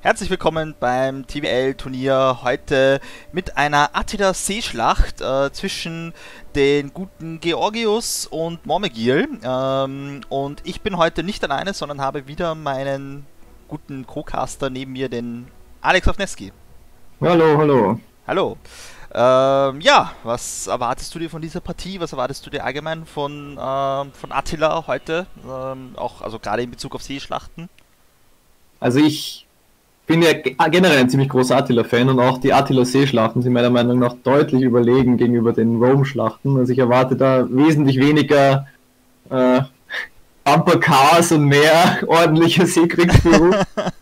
Herzlich willkommen beim TWL-Turnier heute mit einer Attila-Seeschlacht zwischen den guten Georgios und Mormegil. Und ich bin heute nicht alleine, sondern habe wieder meinen guten Co-Caster neben mir, den Alex Wawneski. Hallo, hallo. Hallo. Ja, was erwartest du dir von dieser Partie? Was erwartest du dir allgemein von Attila heute? Auch, also gerade in Bezug auf Seeschlachten? Also ich bin ja generell ein ziemlich großer Attila-Fan und auch die Attila-Seeschlachten sind meiner Meinung nach deutlich überlegen gegenüber den Rome-Schlachten. Also ich erwarte da wesentlich weniger Bumper-Chaos und mehr ordentliche Seekriegsführung.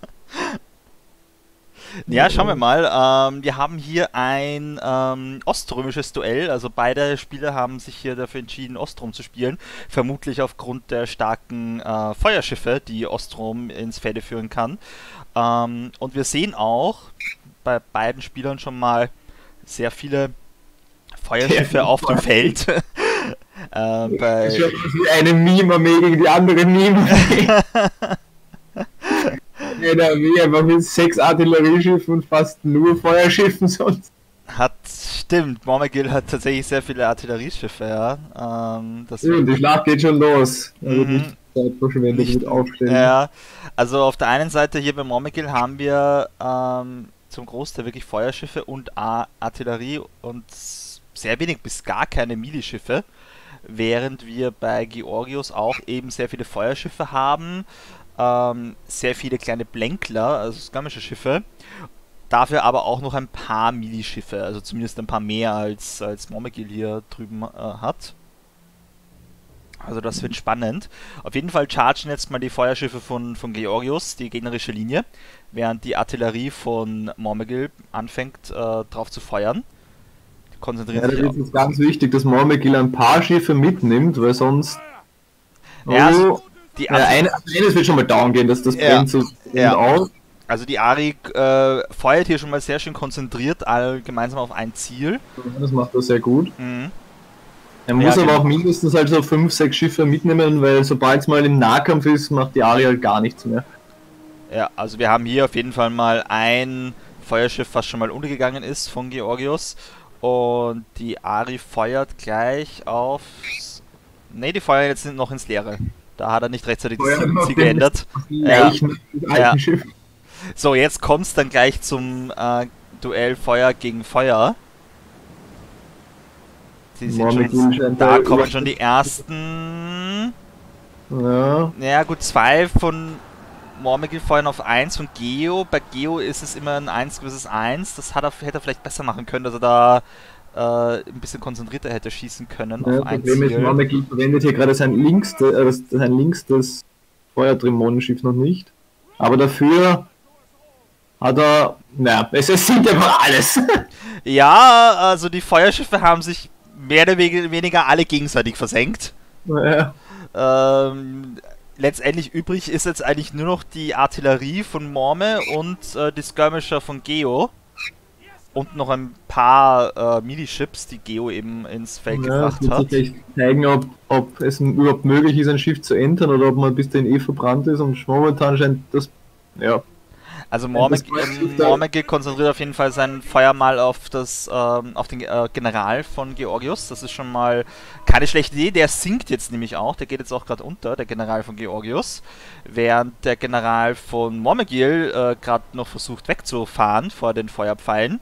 Ja, schauen wir mal. Wir haben hier ein oströmisches Duell. Also beide Spieler haben sich hier dafür entschieden, Ostrom zu spielen. Vermutlich aufgrund der starken Feuerschiffe, die Ostrom ins Felde führen kann. Und wir sehen auch bei beiden Spielern schon mal sehr viele Feuerschiffe auf dem Feld. Wie eine Meme-Armee gegen die andere Meme-Armee. Eine Armee einfach mit 6 Artillerieschiffen und fast nur Feuerschiffen sonst. Stimmt, Mormegil hat tatsächlich sehr viele Artillerieschiffe, ja. Und die Schlacht geht schon los. Also nicht Zeit verschwendet mit Aufstellen. Ja, also auf der einen Seite hier bei Mormegil haben wir zum Großteil wirklich Feuerschiffe und Artillerie und sehr wenig bis gar keine Milischiffe, während wir bei Georgios auch eben sehr viele Feuerschiffe haben, sehr viele kleine Blänkler, also skirmische Schiffe, dafür aber auch noch ein paar Milischiffe, also zumindest ein paar mehr als Mormegil hier drüben hat. Also das wird spannend. Auf jeden Fall chargen jetzt mal die Feuerschiffe von Georgios die gegnerische Linie, während die Artillerie von Mormegil anfängt drauf zu feuern. Konzentriert sich auf. Das ist ganz wichtig, dass Mormegil ein paar Schiffe mitnimmt, weil sonst... Ja, also eines wird schon mal down gehen, dass das brennt so auf. Also die Arik feuert hier schon mal sehr schön konzentriert alle gemeinsam auf ein Ziel. Das macht er sehr gut. Mhm. Er muss aber auch mindestens halt so 5, 6 Schiffe mitnehmen, weil sobald es mal im Nahkampf ist, macht die Ari halt gar nichts mehr. Ja, also wir haben hier auf jeden Fall mal ein Feuerschiff, was schon mal untergegangen ist von Georgios. Und die Ari feuert gleich auf... Ne, die feuern jetzt noch ins Leere. Da hat er nicht rechtzeitig das Ziel geändert. Ja. So, jetzt kommt es dann gleich zum Duell Feuer gegen Feuer. Da kommen schon die ersten. Ja gut, 2 von Mormegil feuern auf 1 von Geo. Bei Geo ist es immer ein 1 versus 1. Das hätte er vielleicht besser machen können, dass er da ein bisschen konzentrierter hätte schießen können auf ein Ziel. Problem ist, Mormegil verwendet hier gerade sein linkstes Feuerdämonenschiff noch nicht. Aber dafür hat er... es sind einfach alles. Ja, also die Feuerschiffe haben sich mehr oder weniger alle gegenseitig versenkt. Ja. Letztendlich übrig ist jetzt eigentlich nur noch die Artillerie von Morme und die Skirmisher von Geo. Und noch ein paar Miliships, die Geo eben ins Feld gebracht hat. Sich zeigen, ob es überhaupt möglich ist, ein Schiff zu entern oder ob man bis dahin verbrannt ist. Und momentan scheint das... Ja. Also Mormegil konzentriert auf jeden Fall sein Feuer mal auf den General von Georgios. Das ist schon mal keine schlechte Idee. Der sinkt jetzt nämlich auch. Der geht jetzt auch gerade unter, der General von Georgios. Während der General von Mormegil gerade noch versucht wegzufahren vor den Feuerpfeilen.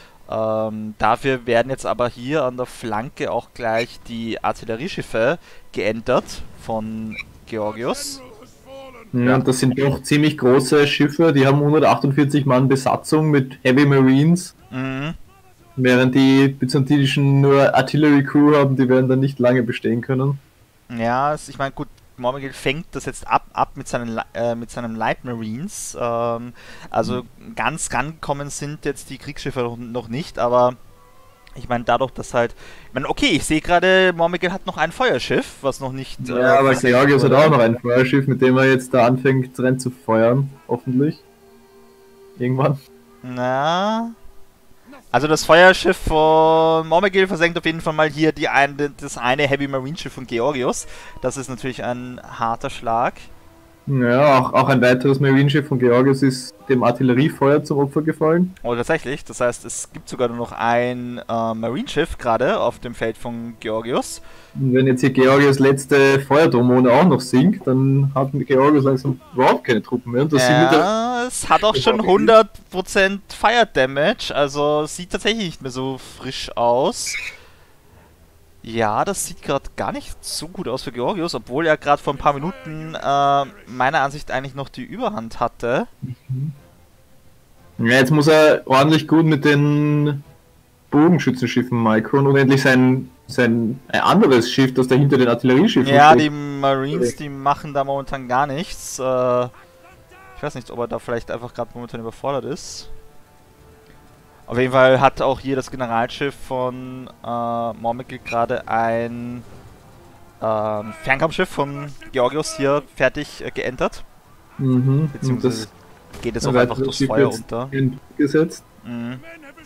Dafür werden jetzt aber hier an der Flanke auch gleich die Artillerieschiffe geentert von Georgios. Ja, und das sind doch ziemlich große Schiffe, die haben 148 Mann Besatzung mit Heavy Marines. Mhm. Während die byzantinischen nur Artillery Crew haben, die werden dann nicht lange bestehen können. Ja, ich meine, gut, Mormegil fängt das jetzt ab mit seinen Light Marines. Also ganz rangekommen sind jetzt die Kriegsschiffe noch nicht, aber ich meine, dadurch, dass halt... Ich meine, okay, ich sehe gerade, Mormegil hat noch ein Feuerschiff, was noch nicht... Ja, aber Georgios hat auch noch ein Feuerschiff, mit dem er jetzt da anfängt zu feuern, hoffentlich. Irgendwann. Na... Also das Feuerschiff von Mormegil versenkt auf jeden Fall mal hier das eine Heavy Marine Schiff von Georgios. Das ist natürlich ein harter Schlag. Ja, auch ein weiteres Marineschiff von Georgios ist dem Artilleriefeuer zum Opfer gefallen. Oh, tatsächlich. Das heißt, es gibt sogar nur noch ein Marineschiff gerade auf dem Feld von Georgios. Und wenn jetzt hier Georgios letzte Feuerdromone auch noch sinkt, dann hat Georgios langsam überhaupt keine Truppen mehr. Und das Ja, es hat auch schon 100% Fire Damage, also sieht tatsächlich nicht mehr so frisch aus. Ja, das sieht gerade gar nicht so gut aus für Georgios, obwohl er gerade vor ein paar Minuten meiner Ansicht eigentlich noch die Überhand hatte. ja, jetzt muss er ordentlich gut mit den Bogenschützenschiffen micron und endlich sein ein anderes Schiff, das da hinter den Artillerieschiffen Ja, steht. die Marines, die machen da momentan gar nichts. Ich weiß nicht, ob er da vielleicht einfach gerade momentan überfordert ist. Auf jeden Fall hat auch hier das Generalschiff von Mormegil gerade ein Fernkampfschiff von Georgios hier fertig geentert. Und Beziehungsweise geht es auch ein einfach weiteres durchs Schiff Feuer jetzt unter. gesetzt. Mhm.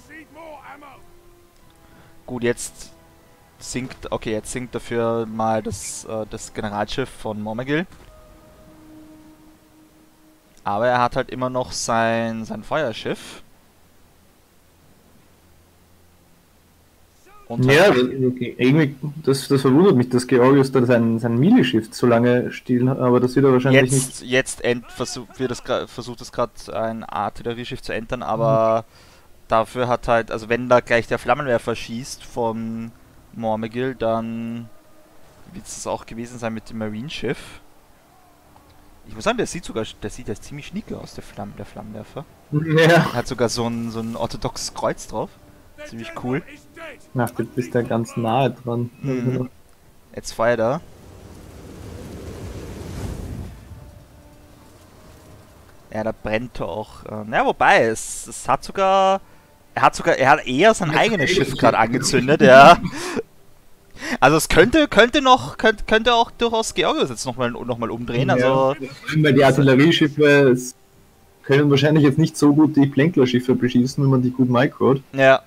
Gut, jetzt sinkt, okay, jetzt sinkt dafür mal das Generalschiff von Mormegil. Aber er hat halt immer noch sein Feuerschiff. Und Ja, halt, okay. Irgendwie, das verwundert mich, dass Georgios da sein Mileschiff so lange still hat, aber das wird er wahrscheinlich nicht. jetzt versucht es gerade ein Artillerieschiff zu entern, aber dafür hat halt, also wenn da gleich der Flammenwerfer schießt von Mormegil, dann wird es auch gewesen sein mit dem Marineschiff. Ich muss sagen, der sieht ja ziemlich schnieke aus, der Flammenwerfer. Ja. Hat sogar so ein orthodoxes Kreuz drauf. Ziemlich cool. Ach, du bist da ganz nahe dran. Mhm. Jetzt feuert er. Ja, da brennt er auch. Ja, wobei, es hat sogar. Er hat eher sein eigenes Schiff gerade angezündet, ja. Also es könnte auch durchaus Georgios jetzt nochmal umdrehen. Also Ja, weil die Artillerieschiffe können wahrscheinlich jetzt nicht so gut die Plänklerschiffe beschießen, wenn man die gut microt. ja.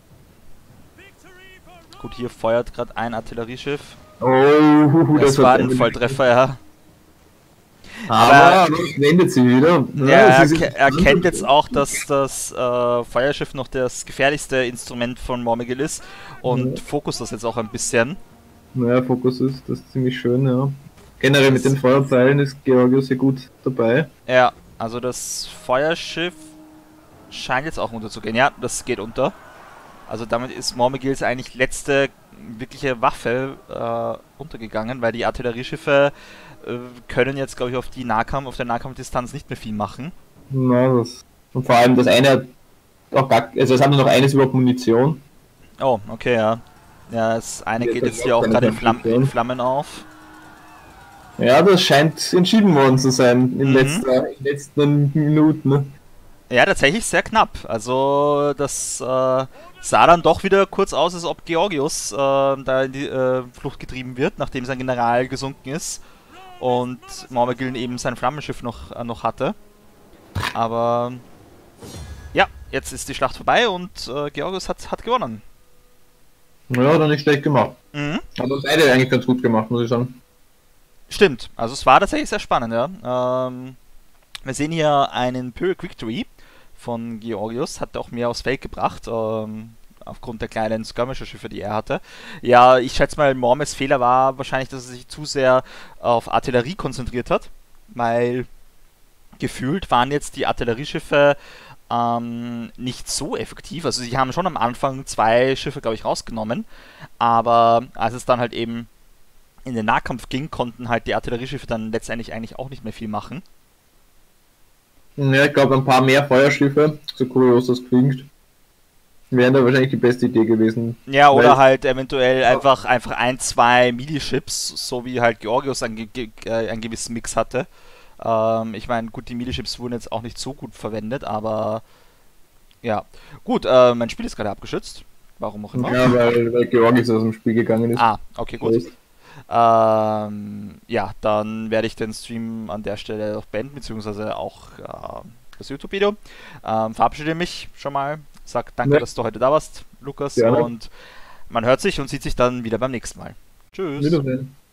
Gut, hier feuert gerade ein Artillerieschiff. Oh, Das war ein Volltreffer, ja. Aber das wendet sie wieder. Ja, es ist er erkennt jetzt auch, dass das Feuerschiff noch das gefährlichste Instrument von Mormegil ist und fokussiert das jetzt auch ein bisschen. Naja, Fokus ist das ist ziemlich schön, ja. Generell mit den Feuerpfeilen ist Georgios hier gut dabei. Ja, also das Feuerschiff scheint jetzt auch unterzugehen. Ja, das geht unter. Also damit ist Mormegils eigentlich letzte wirkliche Waffe untergegangen, weil die Artillerieschiffe können jetzt, glaube ich, auf der Nahkampfdistanz nicht mehr viel machen. Na, und vor allem das eine hat auch gar, also es hat nur noch eines überhaupt Munition. Oh, okay, ja. Ja, das eine geht jetzt hier auch gerade in Flammen auf. Ja, das scheint entschieden worden zu sein in letzten Minuten. Ne? Ja, tatsächlich sehr knapp. Also das sah dann doch wieder kurz aus, als ob Georgios da in die Flucht getrieben wird, nachdem sein General gesunken ist und Mormegil eben sein Flammenschiff noch hatte. Aber ja, jetzt ist die Schlacht vorbei und Georgios hat gewonnen. Ja, hat er nicht schlecht gemacht. Mhm. Aber beide eigentlich ganz gut gemacht, muss ich sagen. Stimmt, also es war tatsächlich sehr spannend, ja. Wir sehen hier einen Pyrrhic Victory von Georgios, hat auch mehr aufs Feld gebracht, aufgrund der kleinen Skirmisher-Schiffe, die er hatte. Ja, ich schätze mal, Mormes Fehler war wahrscheinlich, dass er sich zu sehr auf Artillerie konzentriert hat, weil gefühlt waren jetzt die Artillerieschiffe nicht so effektiv. Also sie haben schon am Anfang 2 Schiffe, glaube ich, rausgenommen, aber als es dann halt eben in den Nahkampf ging, konnten halt die Artillerieschiffe dann letztendlich eigentlich auch nicht mehr viel machen. Ja, ich glaube, ein paar mehr Feuerschiffe, so kurios das klingt, wären da wahrscheinlich die beste Idee gewesen. Ja, oder halt eventuell einfach 1, 2 Melee-Ships, so wie halt Georgios einen gewissen Mix hatte. Ich meine, gut, die Melee-Ships wurden jetzt auch nicht so gut verwendet, aber ja. Gut, mein Spiel ist gerade abgeschützt. Warum auch immer. Ja, weil Georgios aus dem Spiel gegangen ist. Ah, okay, gut. Ja, dann werde ich den Stream an der Stelle auch beenden, beziehungsweise auch das YouTube-Video. Verabschiede mich schon mal. Sag danke, dass du heute da warst, Lukas. Gerne. Und man hört sich und sieht sich dann wieder beim nächsten Mal. Tschüss. Wiedersehen.